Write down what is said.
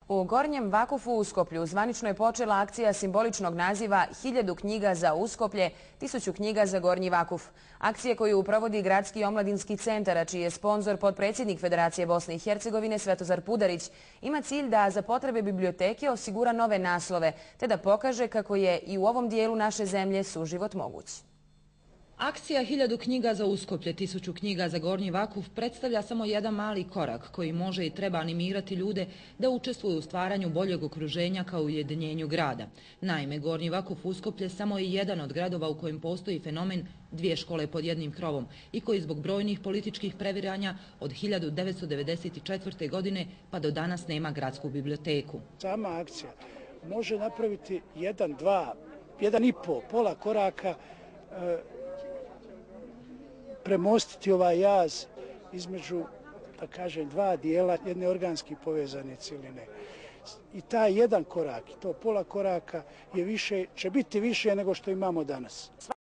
U Gornjem Vakufu u Uskoplju zvanično je počela akcija simboličnog naziva 1000 knjiga za Uskoplje, 1000 knjiga za Gornji Vakuf. Akcije koju provodi Gradski omladinski centar, a čiji je sponzor potpredsjednik Federacije Bosne i Hercegovine Svetozar Pudarić, ima cilj da za potrebe biblioteke osigura nove naslove, te da pokaže kako je i u ovom dijelu naše zemlje suživot moguć. Akcija 1000 knjiga za Uskoplje, 1000 knjiga za Gornji Vakuf predstavlja samo jedan mali korak koji može i treba animirati ljude da učestvuju u stvaranju boljeg okruženja kao ujedinjenju grada. Naime, Gornji Vakuf Uskoplje samo je jedan od gradova u kojem postoji fenomen dvije škole pod jednim krovom i koji zbog brojnih političkih previranja od 1994. godine pa do danas nema gradsku biblioteku. Sama akcija može napraviti jedan, dva, jedan i pola koraka, premostiti ovaj jaz između, da kažem, dva dijela jedne organski povezane cjeline. I taj jedan korak, i to pola koraka će biti više nego što imamo danas.